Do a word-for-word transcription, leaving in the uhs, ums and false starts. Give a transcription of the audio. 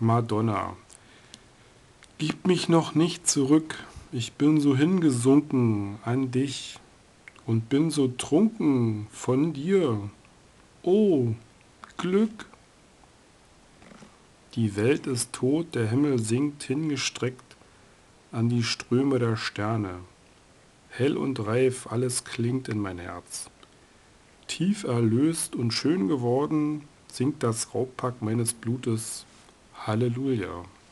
Madonna. Gib mich noch nicht zurück, ich bin so hingesunken an dich und bin so trunken von dir. Oh, Glück! Die Welt ist tot, der Himmel sinkt hingestreckt an die Ströme der Sterne. Hell und reif, alles klingt in mein Herz. Tief erlöst und schön geworden, singt das Raubpack meines Blutes. Halleluja!